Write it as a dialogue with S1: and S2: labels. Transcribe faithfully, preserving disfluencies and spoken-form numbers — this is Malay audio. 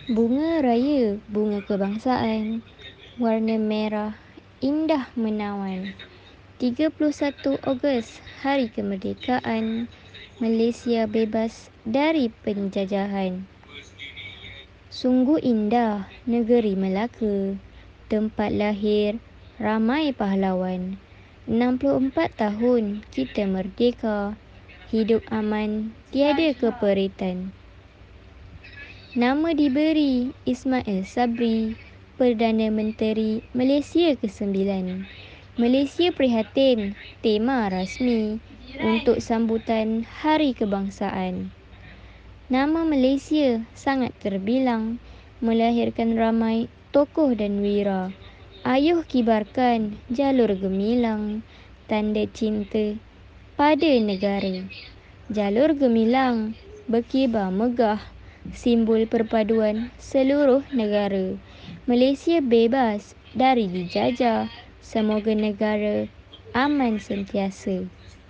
S1: Bunga Raya, bunga kebangsaan, warna merah, indah menawan. tiga puluh satu Ogos, Hari Kemerdekaan, Malaysia bebas dari penjajahan. Sungguh indah negeri Melaka, tempat lahir ramai pahlawan. enam puluh empat tahun kita merdeka, hidup aman, tiada keperitan. Nama diberi Ismail Sabri, Perdana Menteri Malaysia kesembilan. Malaysia prihatin, tema rasmi untuk sambutan Hari Kebangsaan. Nama Malaysia sangat terbilang, melahirkan ramai tokoh dan wira. Ayuh kibarkan jalur gemilang, tanda cinta pada negara. Jalur gemilang berkibar megah, simbol perpaduan seluruh negara. Malaysia bebas dari dijajah, semoga negara aman sentiasa.